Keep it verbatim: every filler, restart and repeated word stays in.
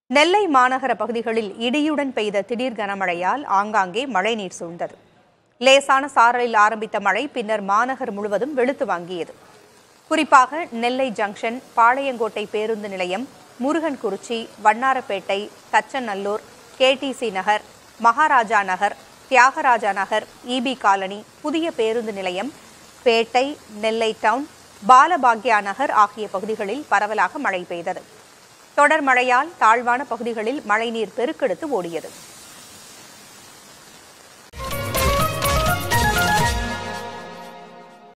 நெல்லை மாநகர பகுதிகளில் இடியுடன் பெய்த திடீர் கனமழையால் ஆங்காங்கே மழைநீர் சூழ்ந்தது. லேசான சாரலில் ஆரம்பித்த மழை பின்னர் மாநகர் முழுவதும் வெளுத்து வாங்கியது. குறிப்பாக நெல்லை ஜங்ஷன், பாளையங்கோட்டை பேருந்து நிலையம், Murugankurichi, Vannarapettai, Thachanallur, KTC Nagar, Maharaja Nagar, Thiyagaraja Nagar, EB colony, புதிய பேருந்து நிலையம், பேட்டை, நெல்லை டவுன், பாலபாக்யா நகர் ஆகிய பகுதிகளில் பரவலாக மழை பெய்தது. தொடர் மழையால் தாழ்வான பகுதிகளில் மழைநீர் பெருக்கெடுத்து ஓடியது.